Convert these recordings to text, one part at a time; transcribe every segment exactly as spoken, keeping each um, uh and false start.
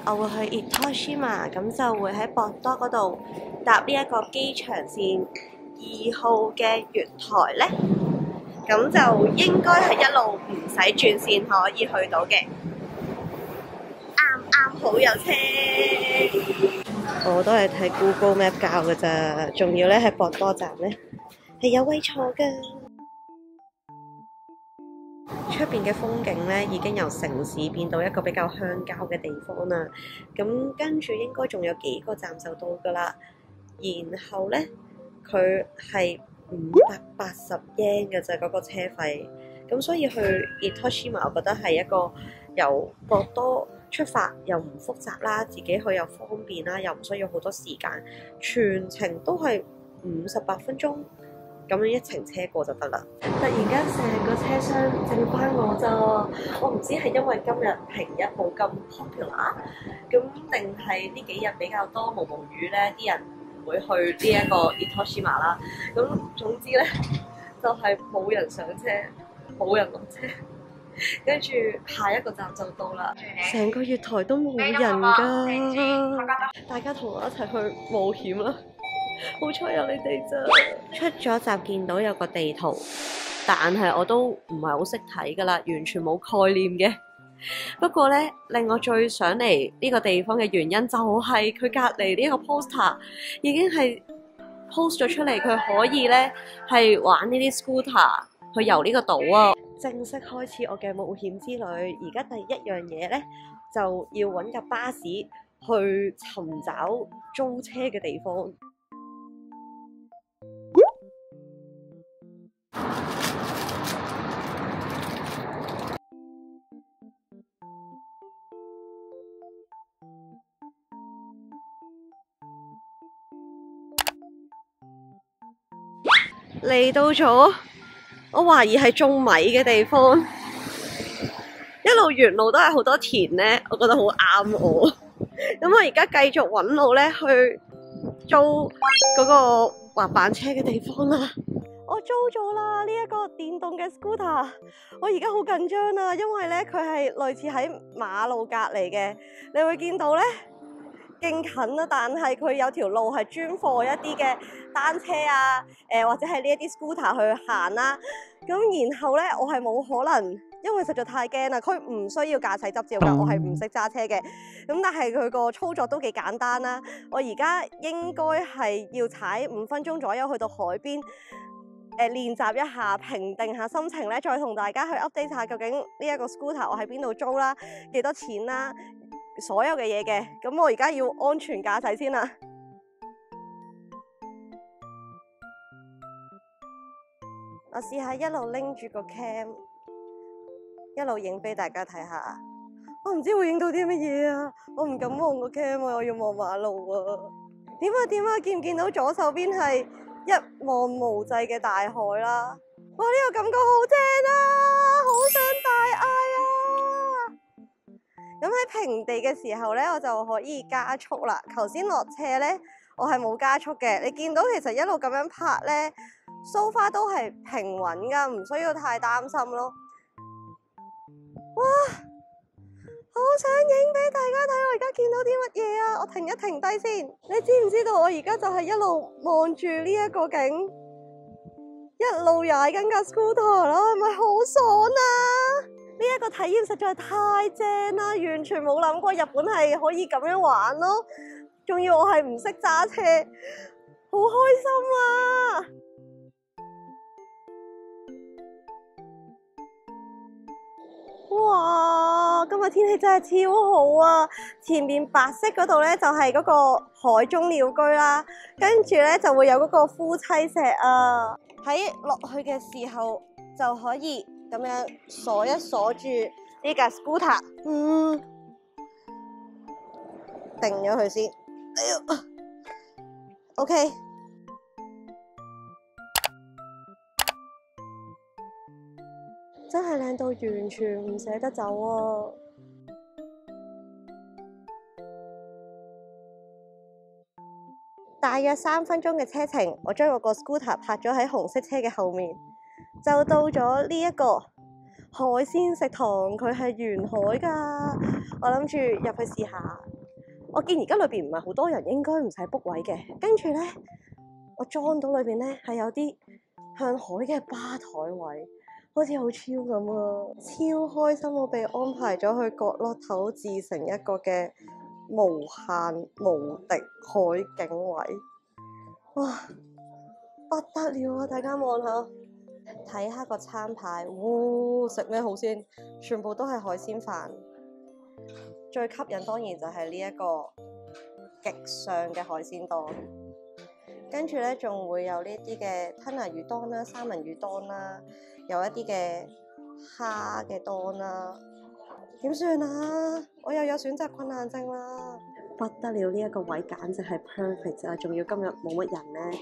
我會去 Itoshima，咁就會喺博多嗰度搭呢一個機場線二號嘅月台咧，咁就應該係一路唔使轉線可以去到嘅，啱啱好有車。我都係睇 Google Map 教㗎咋，仲要咧喺博多站咧係有位坐㗎。出邊嘅風景咧已經由城市變到一個比較鄉郊嘅地方啦，咁跟住應該仲有幾個站就到㗎啦。然後咧佢係五百八十 yen 嘅啫，嗰個車費。咁所以去 Itoshima 我覺得係一個由博多出發又唔複雜啦，自己去又方便啦，又唔需要好多時間，全程都係五十八分鐘。咁樣一程車過就得啦。突然間成個車廂剩翻我咋，我唔知係因為今日平日冇咁 popular， 咁定係呢幾日比較多毛毛雨咧，啲人唔會去呢一個 Itoshima 啦。咁總之咧，就係、是、冇人上車，冇人落車，跟住下一個站就到啦。成個月台都冇人㗎，大家同我一齊去冒險啦！好彩有你哋咋。出咗站見到有個地圖，但係我都唔係好識睇噶啦，完全冇概念嘅。不過呢，令我最想嚟呢個地方嘅原因就係佢隔離呢個 poster 已經係 post 咗出嚟，佢可以呢係玩呢啲 scooter 去遊呢個島啊！正式開始我嘅冒險之旅。而家第一樣嘢呢，就要揾架巴士去尋找租車嘅地方。嚟到咗，我懷疑係種米嘅地方，一路沿路都係好多田呢，我覺得好啱我。咁我而家繼續揾路呢，去租嗰個滑板車嘅地方啦。我租咗啦呢一個電動嘅 scooter， 我而家好緊張啊，因為呢，佢係類似喺馬路隔離嘅，你會見到呢。勁近啦，但係佢有條路係專貨一啲嘅單車啊，誒、呃、或者係呢一啲 scooter 去行啦。咁然後咧，我係冇可能，因為實在太驚啦。佢唔需要駕駛執照㗎，我係唔識揸車嘅。咁但係佢個操作都幾簡單啦。我而家應該係要踩五分鐘左右去到海邊，誒、呃、練習一下，平定下心情咧，再同大家去 update 下究竟呢一個 scooter 我喺邊度租啦，幾多錢啦。所有嘅嘢嘅，咁我而家要安全駕駛先啦。我試下一路拎住個 cam， 一路影俾大家睇下。我唔知會影到啲乜嘢啊！我唔敢望個 cam 啊，我要望馬路啊。點啊點啊，見唔見到左手邊係一望無際嘅大海啦？哇！呢個感覺好正啊，好想大嗌啊！咁喺平地嘅時候咧，我就可以加速啦。頭先落斜咧，我係冇加速嘅。你見到其實一路咁樣拍咧 ，so far 都係平穩噶，唔需要太擔心咯。哇！好想影俾大家睇，我而家見到啲乜嘢啊？我停一停低先。你知唔知道我而家就係一路望住呢一個景，一路踩緊架 scooter 啦，係咪好爽啊？呢一個體驗實在太正啦，完全冇諗過日本係可以咁樣玩咯，仲要我係唔識揸車，好開心啊！哇，今日天氣真係超好啊！前面白色嗰度呢，就係嗰個海中鳥居啦，跟住呢，就會有嗰個夫妻石啊，喺落去嘅時候就可以咁樣鎖一鎖住呢架 scooter， 嗯，定咗佢先。哎呀 ，OK， 真係靚到完全唔捨得走啊！大約三分鐘嘅車程，我將我個 scooter 泊咗喺紅色車嘅後面。就到咗呢一個海鮮食堂，佢係沿海㗎，我諗住入去試下。 我見而家裏邊唔係好多人，應該唔使 book 位嘅。跟住咧，我裝到裏邊咧係有啲向海嘅吧台位，好似好 chill 咁啊！超開心，我被安排咗去角落頭，自成一個嘅無限無敵海景位。哇，不得了啊！大家望下，睇下個餐牌，哇！食咩好先？全部都係海鮮飯。最吸引當然就係呢一個極上嘅海鮮檔，跟住咧仲會有呢啲嘅吞拿魚檔啦、三文魚檔啦，有一啲嘅蝦嘅檔啦。點算啊？我又有選擇困難症啦！不得了，呢一個位簡直係 perfect 啊！仲要今日冇乜人咧。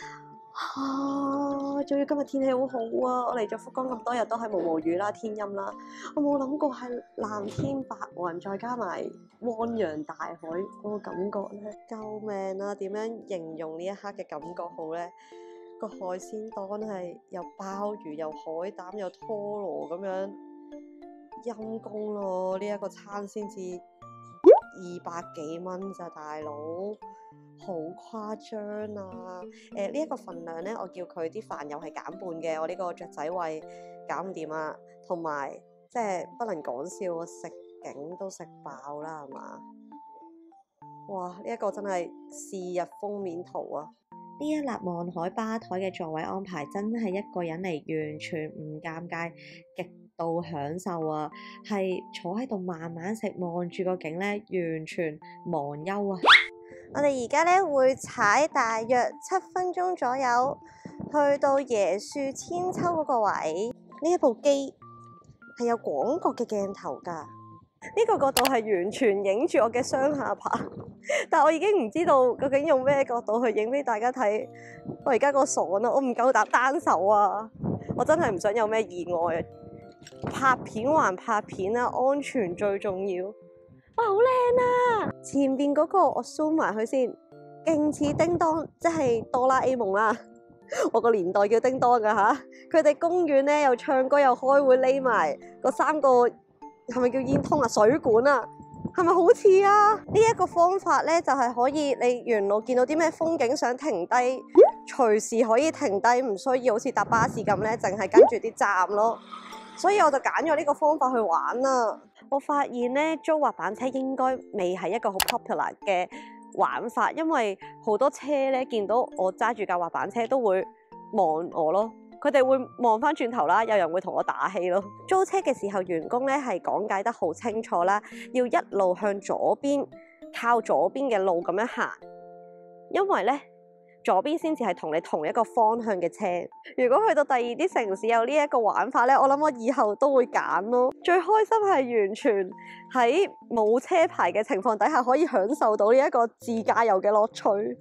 啊！仲要今日天氣好好啊！我嚟咗福岡咁多日都係毛毛雨啦、天陰啦，我冇諗過係藍天白雲，再加埋汪洋大海嗰個感覺咧，救命啊！點樣形容呢一刻嘅感覺好咧？個海鮮檔係有鮑魚、有海膽、有拖羅咁樣，陰公咯！呢、這、一個餐先至二百幾蚊咋，大佬！好誇張啊！誒、呃，呢、這、一個份量咧，我叫佢啲飯又係減半嘅，我呢個雀仔胃搞唔掂啊！同埋即係不能講笑，我食景都食飽啦，係嘛？哇！呢、這、一個真係是日封面圖啊！呢一粒望海吧台嘅座位安排真係一個人嚟完全唔尷尬，極度享受啊！係坐喺度慢慢食，望住個景咧，完全忘憂啊！我哋而家咧會踩大約七分鐘左右，去到椰樹千秋嗰個位。呢一部機係有廣角嘅鏡頭㗎，呢、這個角度係完全影住我嘅雙下巴，但我已經唔知道究竟用咩角度去影俾大家睇。我而家個爽啊，我唔夠膽單手啊，我真係唔想有咩意外。拍片還拍片啊，安全最重要。哇，好靚啊！前邊嗰個我 zoom 埋佢先，勁似叮當，即係哆啦 A 夢啦。我個年代叫叮當噶吓，佢哋公園咧又唱歌又開會，匿埋嗰三個係咪叫煙通啊？水管啊，係咪好似啊？呢、這、一個方法咧就係、是、可以，你沿路見到啲咩風景想停低，隨時可以停低，唔需要好似搭巴士咁咧，淨係跟住啲站咯。所以我就揀咗呢個方法去玩啦。我發現咧租滑板車應該未係一個好 popular 嘅玩法，因為好多車咧見到我揸住架滑板車都會望我咯，佢哋會望翻轉頭啦，有人會同我打氣咯。租車嘅時候，員工咧係講解得好清楚啦，要一路向左邊，靠左邊嘅路咁樣行，因為咧，左邊先至係同你同一個方向嘅車。如果去到第二啲城市有呢一個玩法咧，我諗我以後都會揀咯。最開心係完全喺冇車牌嘅情況底下，可以享受到呢一個自駕遊嘅樂趣。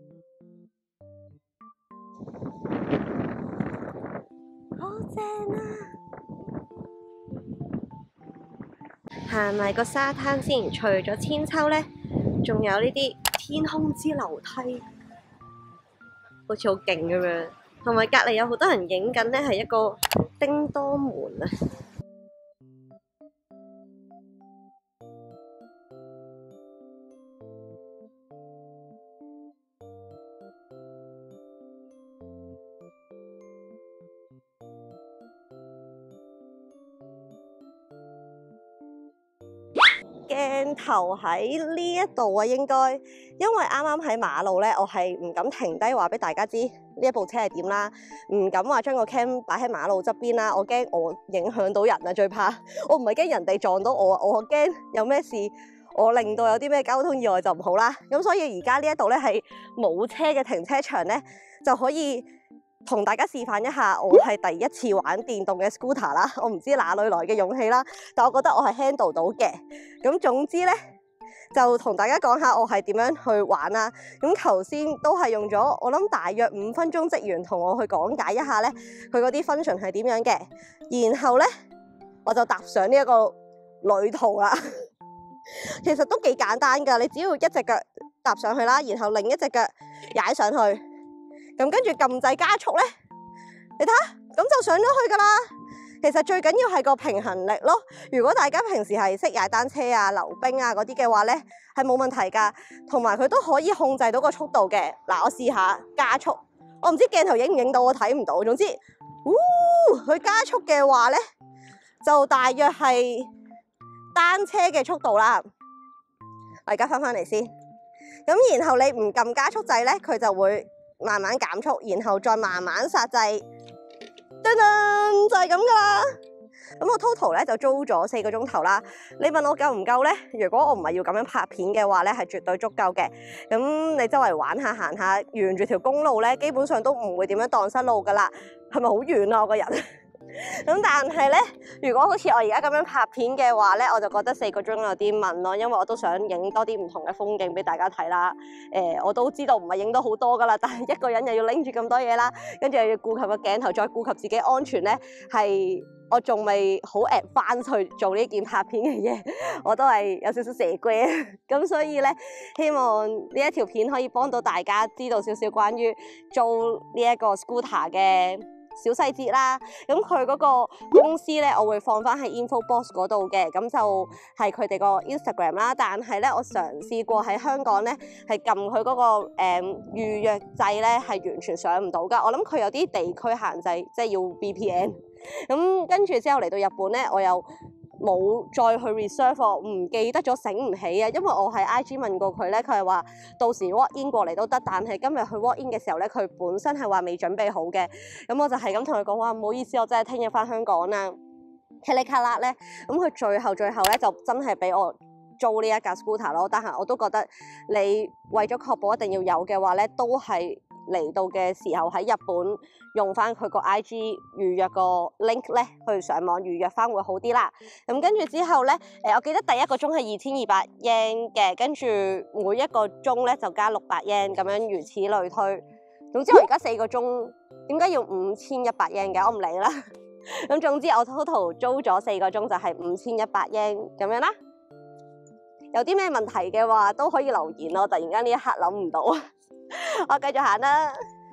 好正啊！行埋個沙灘先，除咗千秋咧，仲有呢啲天空之樓梯。好似好勁咁樣，同埋隔離有好多人影緊咧，係一個叮當門啊！鏡頭喺呢一度啊，應該因為啱啱喺馬路咧，我係唔敢停低話俾大家知呢一部車係點啦，唔敢話將個 cam 擺喺馬路側邊啦，我驚我影響到人啊，最怕我唔係驚人哋撞到我啊，我驚有咩事，我令到有啲咩交通意外就唔好啦。咁所以而家呢一度咧係冇車嘅停車場咧，就可以同大家示範一下，我係第一次玩電動嘅 scooter 啦，我唔知哪裡來嘅勇氣啦，但我覺得我係 handle 到嘅。咁總之咧，就同大家講下我係點樣去玩啦。咁頭先都係用咗我諗大約五分鐘，職員同我去講解一下咧，佢嗰啲 function 係點樣嘅。然後咧，我就踏上呢一個旅途啦。其實都幾簡單㗎，你只要一隻腳踏上去啦，然後另一隻腳踩上去。咁跟住撳掣加速咧，你睇下，咁就上咗去噶啦。 其實最緊要係個平衡力咯。如果大家平時係識踩單車啊、溜冰啊嗰啲嘅話咧，係冇問題㗎。同埋佢都可以控制到個速度嘅。嗱，我試下加速，我唔知鏡頭影唔影到，我睇唔到。總之，嗚，佢加速嘅話咧，就大約係單車嘅速度啦。我而家翻返嚟先。咁然後你唔撳加速掣咧，佢就會慢慢減速，然後再慢慢煞掣，噔噔就係咁噶啦。咁我 total 咧就租咗四個鐘頭啦。你問我夠唔夠咧？如果我唔係要咁樣拍片嘅話咧，係絕對足夠嘅。咁你周圍玩下行下，沿住條公路咧，基本上都唔會點樣蕩失路噶啦。係咪好遠啊？我個人？咁但係咧，如果好似我而家咁樣拍片嘅話咧，我就覺得四個鐘有啲悶咯，因為我都想影多啲唔同嘅風景俾大家睇啦。誒、呃，我都知道唔係影到好多噶啦，但係一個人又要拎住咁多嘢啦，跟住又要顧及個鏡頭，再顧及自己安全咧，係我仲未好 advance 去做呢件拍片嘅嘢，我都係有少少蛇龜。咁所以咧，希望呢一條片可以幫到大家知道少少關於租呢一個 scooter 嘅小細節啦。咁佢嗰個公司咧，我會放翻喺 info box 嗰度嘅，咁就係佢哋個 Instagram 啦。但係咧，我嘗試過喺香港咧，係撳佢嗰個誒、嗯、預約制咧，係完全上唔到噶。我諗佢有啲地區限制，即係要 V P N。咁跟住之後嚟到日本咧，我又冇再去 reserve，我唔記得咗，醒唔起啊。因為我喺 I G 問過佢咧，佢係話到時 walk in 過嚟都得，但係今日去 walk in 嘅時候咧，佢本身係話未準備好嘅。咁我就係咁同佢講話，唔好意思，我真係聽日翻香港啦。噼里卡啦咧，咁佢最後最後咧就真係俾我租呢一架 scooter 咯。但係我都覺得你為咗確保一定要有嘅話咧，都係嚟到嘅時候喺日本用翻佢個 I G 預約個 link 咧，去上網預約翻會好啲啦。咁跟住之後咧，誒我記得第一個鐘係二千二百 yen 嘅，跟住每一個鐘咧就加六百 yen 咁樣，如此類推。總之我而家四個鐘，點解要五千一百 yen 嘅？我唔理啦。咁總之我 total 租咗四個鐘就係五千一百 yen 咁樣啦。有啲咩問題嘅話都可以留言咯。突然間呢一刻諗唔到，我繼續行啦。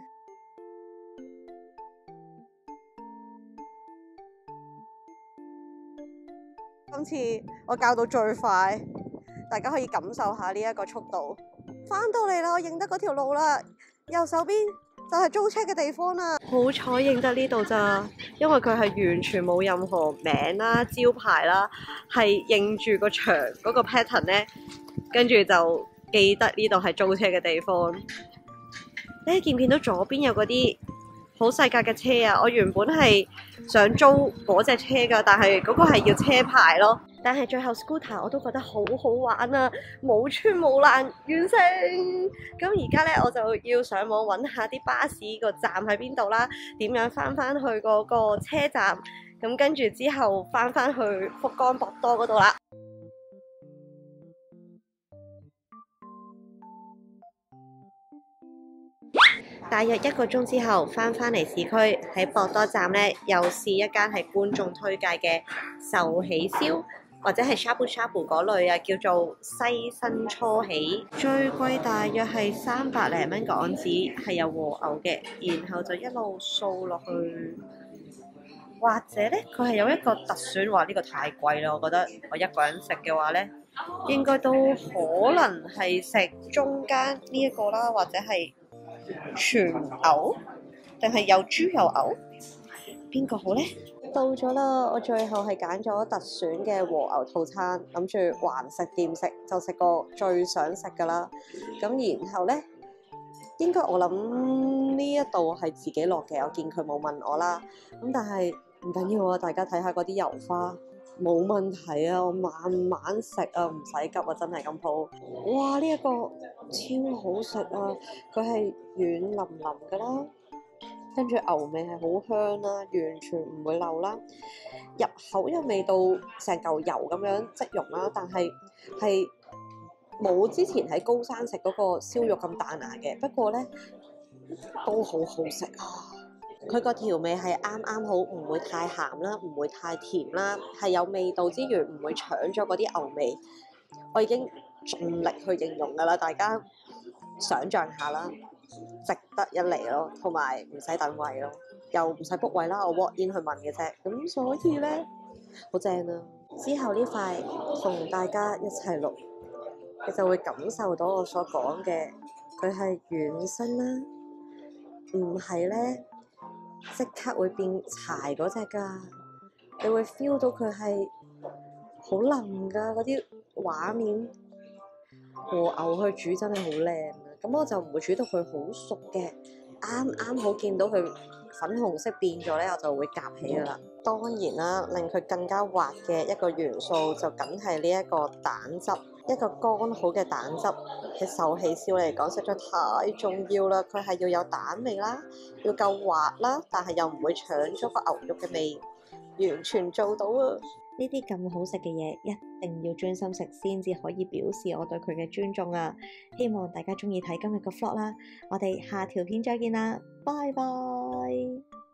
今次我教到最快，大家可以感受下呢一個速度。翻到嚟啦，我認得嗰條路啦，右手邊就係租車嘅地方啦。好彩認得呢度咋，因為佢係完全冇任何名啦、招牌啦，係認住個牆嗰個 pattern 咧，跟住就記得呢度係租車嘅地方。你見唔見到左邊有嗰啲好細格嘅車啊？我原本係想租嗰隻車噶，但係嗰個係要車牌咯。但係最後 scooter 我都覺得好好玩啊，冇穿冇爛，完成。咁而家咧我就要上網揾下啲巴士個站喺邊度啦，點樣翻翻去嗰個車站，咁跟住之後翻翻去福岡博多嗰度啦。大約一個鐘之後翻返嚟市區，喺博多站咧又試一間係觀眾推介嘅壽喜燒或者係 shabu shabu 嗰類啊，叫做西新初喜，最貴大約係三百零蚊港紙，係有和牛嘅，然後就一路掃落去，或者咧佢係有一個特選，話呢個太貴啦，我覺得我一個人食嘅話咧，應該都可能係食中間呢一個啦，或者係全牛定係有豬有牛，邊個好呢？到咗啦，我最後係揀咗特選嘅和牛套餐，諗住橫食掂食，就食個最想食噶啦。咁然後呢，應該我諗呢一度係自己落嘅，我見佢冇問我啦。咁但係唔緊要啊，大家睇下嗰啲油花，冇問題啊，我慢慢食啊，唔使急啊，真係咁好。哇！呢一個超好食啊，佢係軟腍腍噶啦，跟住牛味係好香啦，完全唔會漏啦，入口又味道成嚿油咁樣即溶啦，但係係冇之前喺高山食嗰個燒肉咁彈牙嘅，不過咧都好好食啊！佢個調味係啱啱好，唔會太鹹啦，唔會太甜啦，係有味道之餘唔會搶咗嗰啲牛味。我已經盡力去形容㗎啦，大家想像下啦。 值得一嚟咯，同埋唔使等位咯，又唔使 book 位啦，我 walk in 去問嘅啫，咁所以咧好正啊！之後呢塊同大家一齊錄，你就會感受到我所講嘅，佢係軟身啦，唔係咧即刻會變柴嗰隻噶，你會 feel 到佢係好腍噶嗰啲畫面。和牛去煮真係好靚啊！咁我就唔會煮到佢好熟嘅，啱啱好見到佢粉紅色變咗咧，我就會夾起噶啦。當然啦，令佢更加滑嘅一個元素就梗係呢一個蛋汁，一個乾好嘅蛋汁喺壽喜燒嚟講實在太重要啦！佢係要有蛋味啦，要夠滑啦，但係又唔會搶咗個牛肉嘅味，完全做到啊！呢啲咁好食嘅嘢，一定要專心食先至可以表示我對佢嘅尊重啊！希望大家鍾意睇今日個 vlog 啦，我哋下條片再見啦，拜拜。